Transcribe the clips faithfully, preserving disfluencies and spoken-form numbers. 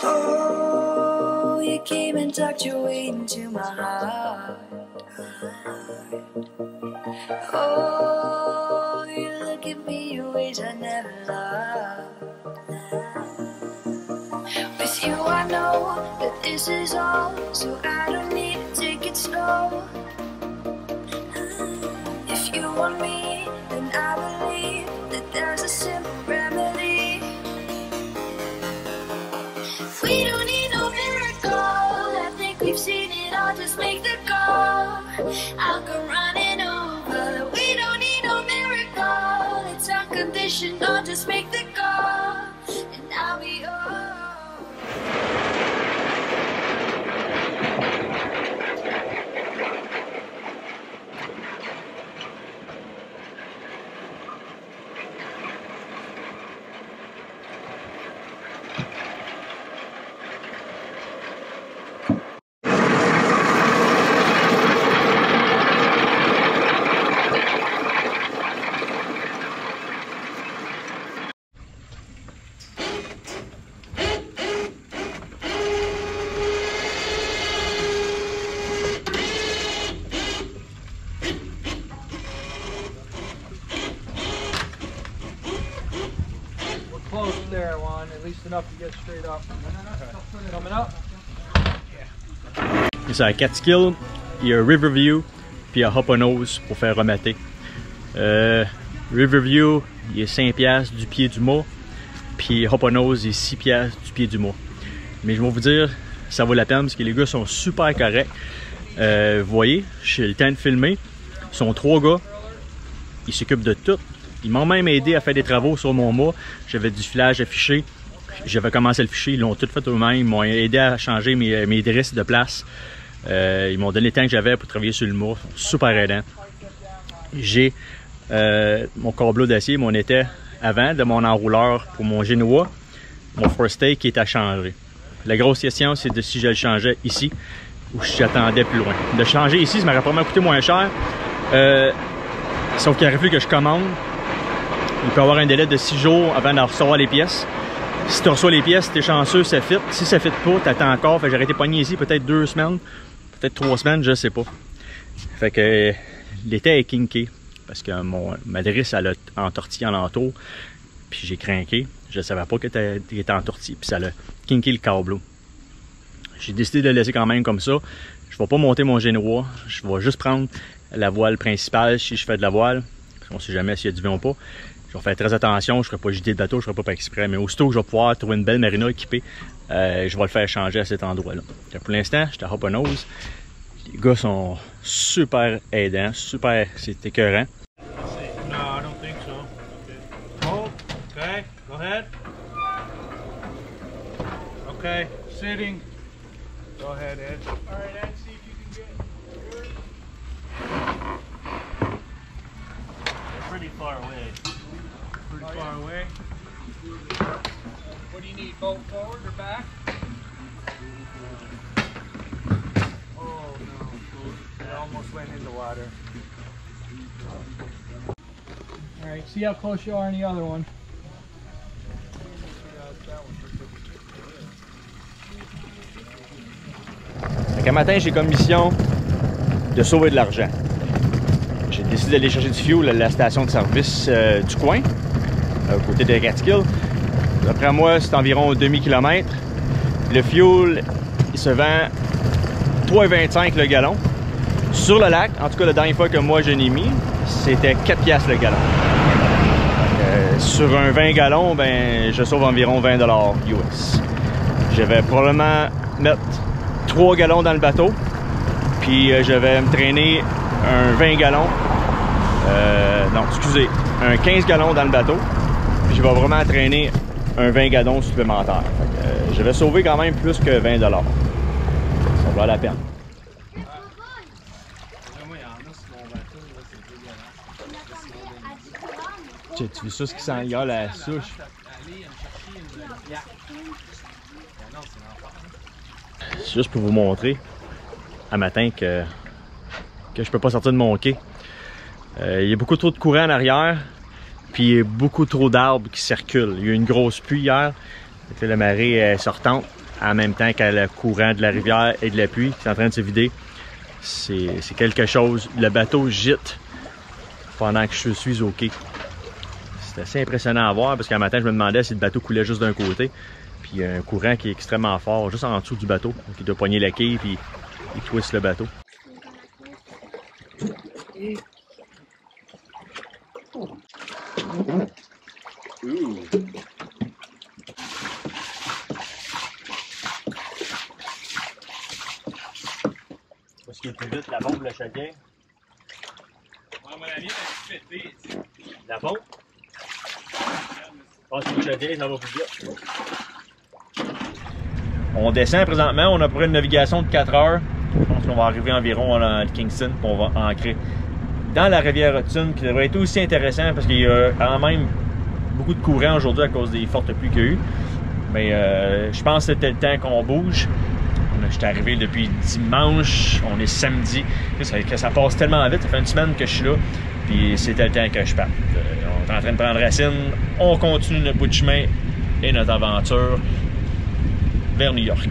Oh, you came and tucked your way into my heart. Oh, you look at me in ways I never loved. With you I know that this is all, so I don't need to take it slow. If you want me, then I believe that there's a simple remedy. We don't need no miracle, I think we've seen it all, just make the call. I'll come running over. We don't need no miracle, it's unconditional, just make the call, and I'll be yours. Close there, Juan, at least enough to get straight up. Coming up. C'est à Catskill, il y a Riverview, puis il y a Hopper-Nose pour faire remettre. Euh, Riverview, il est cinq piastres du pied du mât, puis Hopper-Nose, il est six piastres du pied du mât. Mais je vais vous dire, ça vaut la peine parce que les gars sont super corrects. Euh, vous voyez, j'ai le temps de filmer. Ils sont trois gars, ils s'occupent de tout. Ils m'ont même aidé à faire des travaux sur mon mât. J'avais du filage affiché. J'avais commencé à le ficher. Ils l'ont tout fait eux-mêmes. Ils m'ont aidé à changer mes, mes drisses de place. Euh, ils m'ont donné le temps que j'avais pour travailler sur le mât. Super aidant. J'ai euh, mon câbleau d'acier, mon été avant de mon enrouleur pour mon Genoa. Mon first take qui est à changer. La grosse question, c'est de si je le changeais ici ou si j'attendais plus loin. De changer ici, ça m'aurait probablement coûté moins cher. Euh, sauf qu'il aurait fallu que je commande. Il peut y avoir un délai de six jours avant de recevoir les pièces. Si tu reçois les pièces, t'es chanceux, ça fit. Si ça fit pas, t'attends encore. Fait que j'aurais été pogné ici peut-être deux semaines, peut-être trois semaines, je sais pas. Fait que l'été est kinké. Parce que mon, ma drisse, elle a entortillé en l'entour. Puis j'ai craqué. Je savais pas que t'étais entortillé. Puis ça a kinké le câbleau. J'ai décidé de le laisser quand même comme ça. Je vais pas monter mon Genoa. Je vais juste prendre la voile principale si je fais de la voile. Parce qu'on sait jamais s'il y a du vent ou pas. Je vais faire très attention, je ne ferai pas jeter de bateau, je ne ferai pas par exprès, mais aussitôt que je vais pouvoir trouver une belle marina équipée, euh, je vais le faire changer à cet endroit-là. Pour l'instant, je suis à Hopper-Nose. Les gars sont super aidants, super, c'est écœurant. No, I don't think so. Okay. Oh, okay, go ahead. Okay, sitting. Go ahead, Ed. All right, Ed, see if you can get yours. They're pretty far away. Pretty far away. What do you need, boat forward or back? Oh no, it almost went in the water. Alright, see how close you are on the other one. Un matin, j'ai comme mission de sauver de l'argent. J'ai décidé d'aller chercher du fuel à la station de service euh, du coin, à côté de Catskill. D'après moi, c'est environ demi-kilomètre. Le fuel, il se vend trois vingt-cinq le gallon. Sur le lac, en tout cas la dernière fois que moi je l'ai mis, c'était quatre piastres le gallon. Euh, sur un vingt gallons, ben, je sauve environ vingt dollars U S. Je vais probablement mettre trois gallons dans le bateau, puis euh, je vais me traîner un vingt gallons, euh, non, excusez, un quinze gallons dans le bateau, puis je vais vraiment traîner un vingt gallons supplémentaire. Fait que, euh, je vais sauver quand même plus que vingt dollars. Ça vaut la peine. Tu, tu veux ça, ce qui sent, il y a la souche. C'est juste pour vous montrer à matin que, que je peux pas sortir de mon quai. Euh, il y a beaucoup trop de courant en arrière, puis il y a beaucoup trop d'arbres qui circulent. Il y a eu une grosse pluie hier, la marée est sortante. en même temps que le courant de la rivière et de la pluie qui est en train de se vider. C'est quelque chose. Le bateau gîte pendant que je suis au quai. C'est assez impressionnant à voir parce qu'un matin, je me demandais si le bateau coulait juste d'un côté. Puis il y a un courant qui est extrêmement fort juste en dessous du bateau. Donc il doit pogner la quille puis il twist le bateau. Ooh. Parce qu'il est plus vite, la bombe, le chagrin. À mon avis, elle a pété. La bombe? Ah, c'est le chagrin, ça va plus vite. On descend présentement, on a pris une navigation de quatre heures. Je pense qu'on va arriver environ à Kingston, puis on va ancrer dans la rivière Hudson, qui devrait être aussi intéressant parce qu'il y a quand même beaucoup de courant aujourd'hui à cause des fortes pluies qu'il y a eu. Mais euh, je pense que c'était le temps qu'on bouge. Je suis arrivé depuis dimanche, on est samedi. Ça, que ça passe tellement vite, ça fait une semaine que je suis là. Puis c'était le temps que je parte. Euh, on est en train de prendre racine, on continue notre bout de chemin et notre aventure vers New York.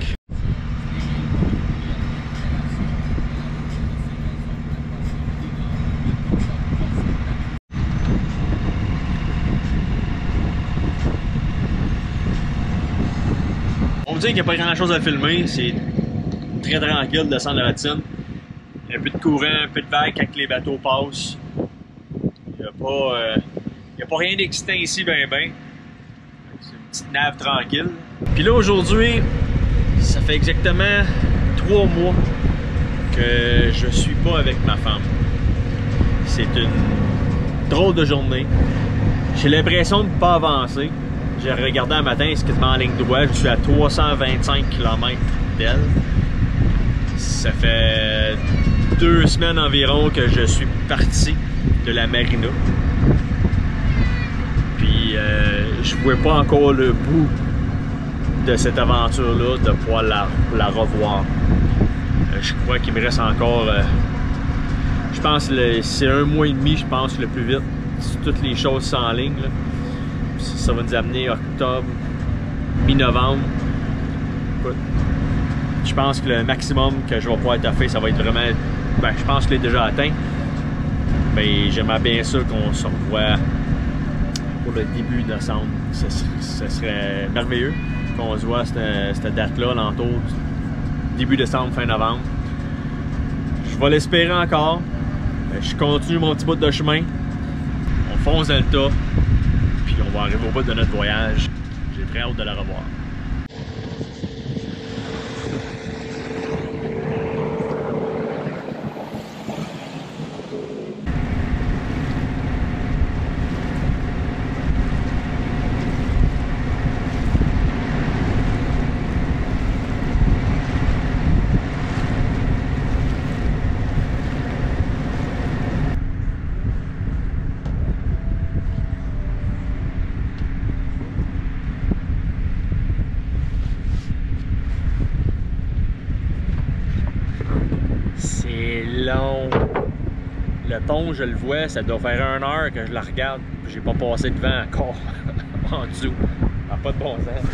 On dit qu'il n'y a pas grand chose à filmer, c'est très tranquille de descendre la Hudson. Il y a un peu de courant, un peu de vague quand les bateaux passent. Il n'y a pas, euh, il y a pas rien d'excitant ici, ben ben. C'est une petite nave tranquille. Puis là aujourd'hui, ça fait exactement trois mois que je suis pas avec ma femme. C'est une drôle de journée. J'ai l'impression de ne pas avancer. J'ai regardé un matin, c'est quasiment en ligne droite. Je suis à trois cent vingt-cinq kilomètres d'elle. Ça fait deux semaines environ que je suis parti de la marina. Puis euh, je ne vois pas encore le bout de cette aventure-là, de pouvoir la, la revoir. Euh, je crois qu'il me reste encore, euh, je pense que c'est un mois et demi, je pense, le plus vite. Si toutes les choses sont en ligne, là. Ça va nous amener octobre, mi-novembre. Je pense que le maximum que je vais pouvoir taffer, ça va être vraiment... Ben, je pense que je l'ai déjà atteint. Mais j'aimerais bien ça qu'on se revoie pour le début décembre. Ce serait, ce serait merveilleux qu'on se voit à cette, cette date-là, l'entour début décembre, fin novembre. Je vais l'espérer encore. Je continue mon petit bout de chemin. On fonce dans le tas. Puis on va arriver au bout de notre voyage. J'ai très hâte de la revoir. Long. Le pont, je le vois, ça doit faire une heure que je la regarde. J'ai pas passé devant encore. En dessous. Ça n'a pas de bon sens.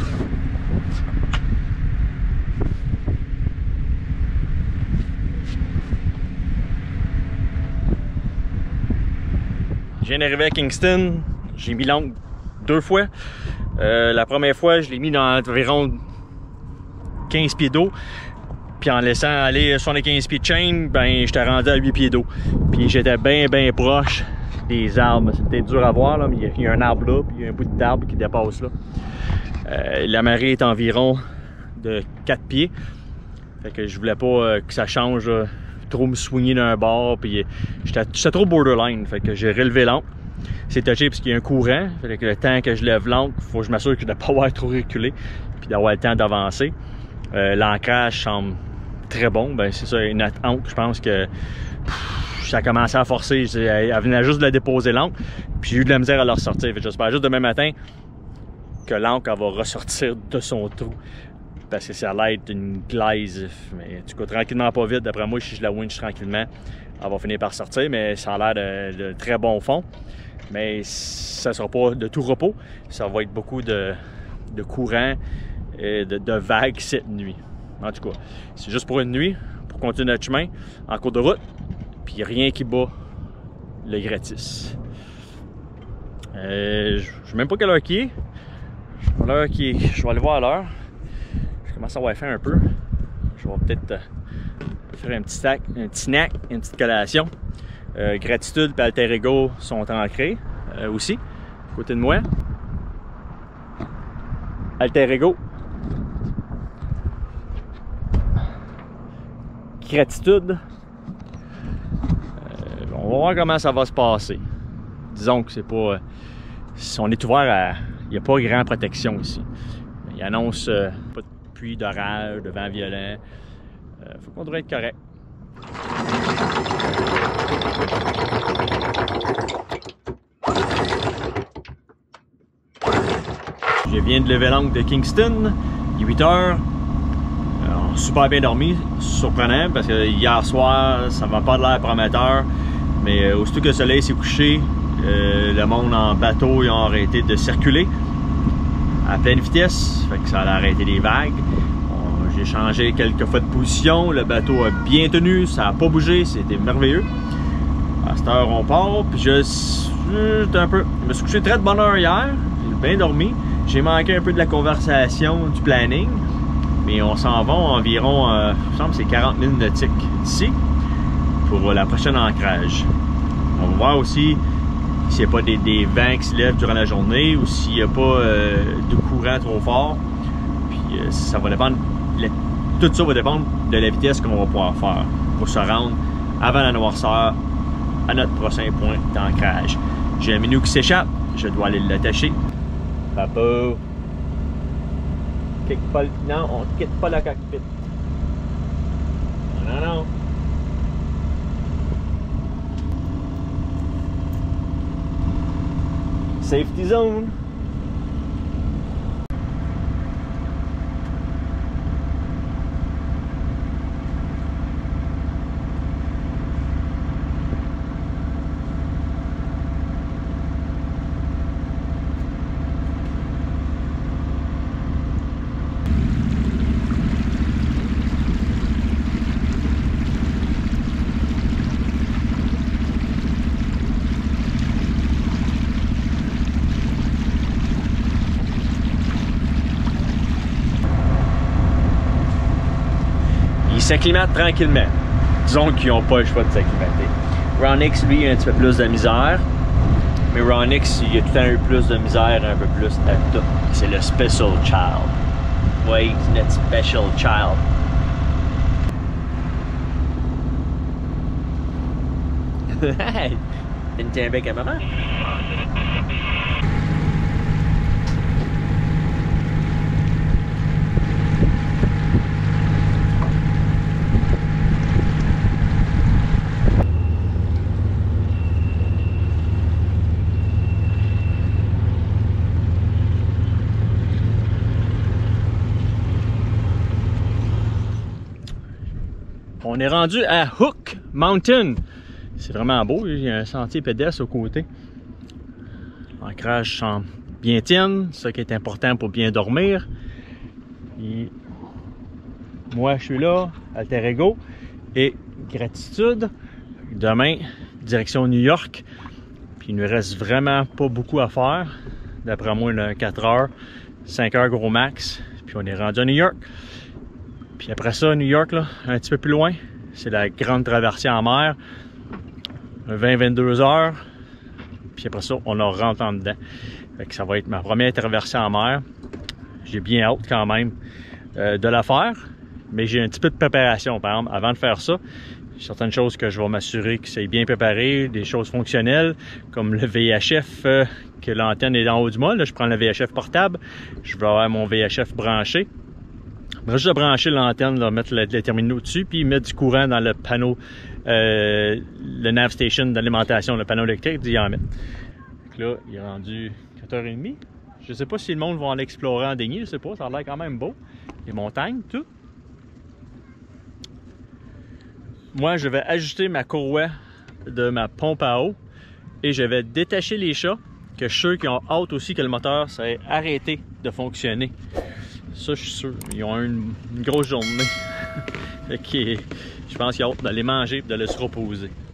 Je viens d'arriver à Kingston. J'ai mis l'ancre deux fois. Euh, la première fois, je l'ai mis dans environ quinze pieds d'eau. Puis en laissant aller soixante-quinze pieds de chaîne, ben j'étais rendu à huit pieds d'eau. Puis j'étais bien bien proche des arbres. C'était dur à voir, là, mais il y a un arbre là, puis il y a un bout d'arbre qui dépasse là. Euh, la marée est environ de quatre pieds. Fait que je voulais pas euh, que ça change, euh, trop me soigner d'un bord. Puis j'étais trop borderline. Fait que j'ai relevé l'ancre. C'est touché parce qu'il y a un courant. Fait que le temps que je lève l'ancre, il faut que je m'assure que je ne dois pas avoir trop reculé. Puis d'avoir le temps d'avancer. Euh, L'ancrage semble très bon, ben c'est ça, une ancre, je pense que pff, ça a commencé à forcer, elle, elle venait juste de la déposer l'ancre, puis j'ai eu de la misère à la ressortir. J'espère juste demain matin que l'ancre va ressortir de son trou, parce que ça a l'air d'une glaise, mais du coup tranquillement pas vite, d'après moi si je la winch tranquillement, elle va finir par sortir, mais ça a l'air de, de très bon fond, mais ça sera pas de tout repos, ça va être beaucoup de, de courant, et de, de vagues cette nuit. En tout cas, c'est juste pour une nuit, pour continuer notre chemin en cours de route, puis rien qui bat le gratis. Euh, je ne sais même pas quelle heure qui est. L'heure qui est. Je vais aller voir l'heure. Je commence à avoir faim un peu. Je vais peut-être euh, faire un petit snack, un petit snack, une petite collation. Euh, Gratitude et Alter Ego sont ancrés euh, aussi, à côté de moi. Alter Ego. Gratitude. Euh, on va voir comment ça va se passer. Disons que c'est pas. Euh, on est ouvert à. Il n'y a pas grand protection ici. Il annonce euh, pas de pluie, d'orage, de vent violent. Euh, faut qu'on devrait être correct. Je viens de lever l'angle de Kingston. Il est huit heures. Euh, super bien dormi. Surprenant parce que hier soir, ça m'a pas de l'air prometteur. Mais euh, aussitôt que le soleil s'est couché, euh, le monde en bateau, ils ont arrêté de circuler à pleine vitesse. Fait que ça a arrêté les vagues. J'ai changé quelques fois de position. Le bateau a bien tenu. Ça n'a pas bougé. C'était merveilleux. À cette heure, on part. Puis je, je, un peu, je me suis couché très de bonne heure hier. J'ai bien dormi. J'ai manqué un peu de la conversation, du planning. Mais on s'en va environ, euh, il me semble que c'est quarante milles nautiques d'ici pour la prochaine ancrage. On va voir aussi s'il n'y a pas des, des vents qui se lèvent durant la journée ou s'il n'y a pas euh, de courant trop fort. Puis euh, ça va dépendre, tout ça va dépendre de la vitesse qu'on va pouvoir faire pour se rendre avant la noirceur à notre prochain point d'ancrage. J'ai un minou qui s'échappe, je dois aller l'attacher. Papa, quitte pas le... Non, on ne quitte pas la cockpit. Non, non. Safety zone. Ils s'acclimatent tranquillement. Disons qu'ils n'ont pas le choix de s'acclimater. Ronix, lui, a un petit peu plus de misère. Mais Ronix, il a tout le temps eu plus de misère, un peu plus à tout. C'est le special child. Oui, c'est notre special child. Hey! T'as un bec à maman? On est rendu à Hook Mountain. C'est vraiment beau, il y a un sentier pédestre au côté. L'ancrage semble bien tienne, ce qui est important pour bien dormir. Et moi, je suis là, Alter Ego et Gratitude. Demain, direction New York. Puis il ne nous reste vraiment pas beaucoup à faire. D'après moi, il y a quatre heures, cinq heures gros max. Puis on est rendu à New York. Puis après ça, New York, là, un petit peu plus loin, c'est la grande traversée en mer. vingt à vingt-deux heures. Puis après ça, on en rentre en dedans. Fait que ça va être ma première traversée en mer. J'ai bien hâte quand même euh, de la faire. Mais j'ai un petit peu de préparation, par exemple, avant de faire ça. Certaines choses que je vais m'assurer que c'est bien préparé, des choses fonctionnelles, comme le V H F, euh, que l'antenne est en haut du mât. Là, je prends le V H F portable. Je vais avoir mon V H F branché. Je vais juste brancher l'antenne, mettre le, le terminaux dessus, puis mettre du courant dans le panneau, euh, le nav station d'alimentation, le panneau électrique, d'y en mettre. Donc là, il est rendu quatre heures trente. Je sais pas si le monde va aller explorer en déni, je sais pas, ça a l'air quand même beau. Les montagnes, tout. Moi, je vais ajuster ma courroie de ma pompe à eau et je vais détacher les chats, que je suis sûr qu'ils ont hâte aussi que le moteur s'est arrêté de fonctionner. Ça, je suis sûr. Ils ont une, une grosse journée. Ok, je pense qu'ils ont hâte d'aller manger et d'aller se reposer.